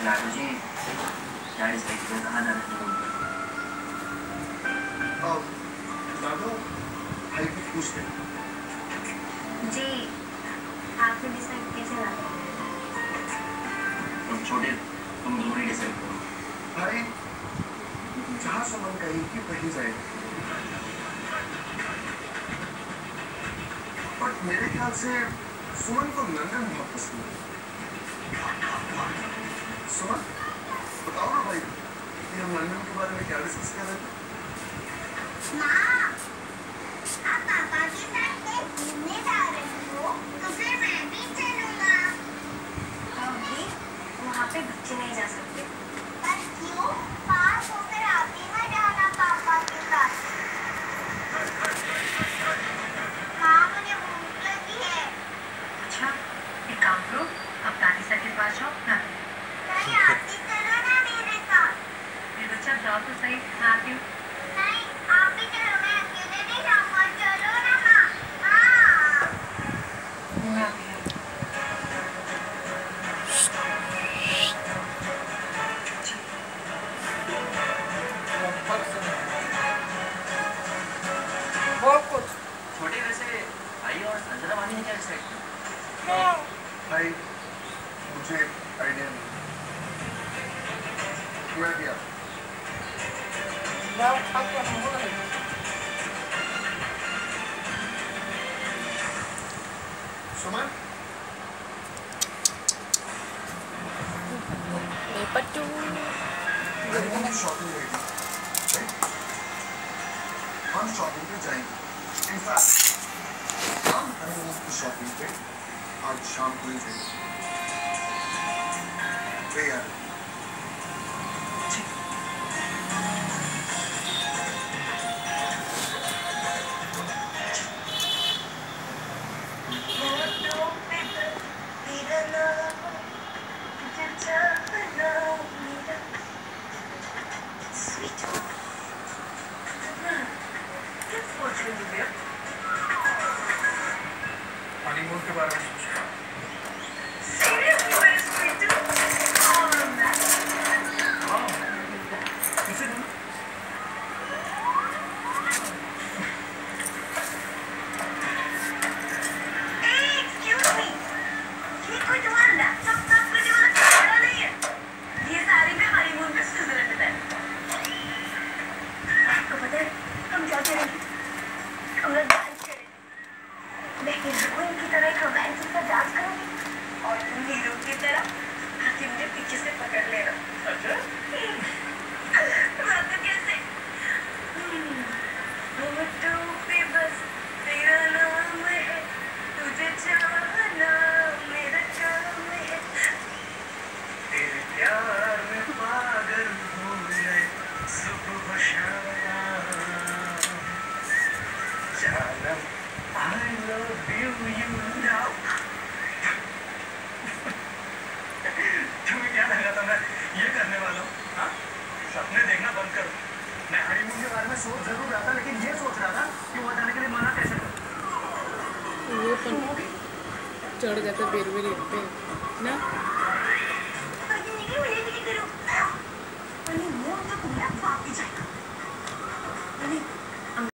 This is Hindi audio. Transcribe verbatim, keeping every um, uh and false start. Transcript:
लाडू जी, डैडी से कहाँ जाना है? लाडू, भाई कुछ पूछते हैं। जी, आपने डिसाइड कैसे करा? तुम छोटे, तुम दोनों ही डिसाइड करो। भाई, जहाँ सुमन कहेगी वहीं जाएगा। बट मेरे ख्याल से सुमन को लंदन बहुत पसंद है। सुमन, बताओ ना भाई, कि हम लंदन के बारे में क्या डिस्कस कर रहे थे? माँ, आप पापा के साथ कहीं घूमने जा रही हो, तो फिर मैं भी चलूँगा। अभी वहाँ पे बच्चे नहीं जा सकते। पर क्यों? पास होकर आप भी मत जाना पापा के साथ। माँ, मुझे भूख लगी है। अच्छा, एक काम करो, अब दादी सर के पास जाओ ना। नहीं, आप भी चलो ना मेरे साथ। मेरे बच्चा जाओ तो सही, मैं आती हूँ। नहीं, आप भी चलो, मैं अकेले नहीं जाऊँगा। चलो ना माँ। हाँ। मैं आती हूँ। बहुत कुछ। छोटे वैसे भाई और संजना वाली ने क्या डिसाइड किया? भाई, मुझे आइडिया नहीं। क्या किया? मैं उठा के हमको नहीं। सुमन, पट्टू हनीमून की शॉपिंग रहेगी, राइट? हम शॉपिंग पे जाएंगे। इनफैक्ट हम हनीमून की शॉपिंग पे आज शाम को ही जाएंगे। वे यार, हनीमून के बारे में सोच रहा हूँ। हाँ, इसे ना पीछे से पकड़ लेना। अच्छा? बात कैसे? होठों पे बस तेरा नाम है, तुझे चाहना मेरा काम है। तेरे प्यार में पागल हो गए सुबह शाम। जानम, I love you, you know. तुम्हें क्या लगा था मैं ये करने वाला हूँ? हाँ? सपने देखना बंद करो। मैं हनीमून के बारे में सोच जरूर रहा था, लेकिन ये सोच रहा था कि वहाँ जाने के लिए मना कैसे करूँ। वो पण चढ़ जाता बेर बेर येते ना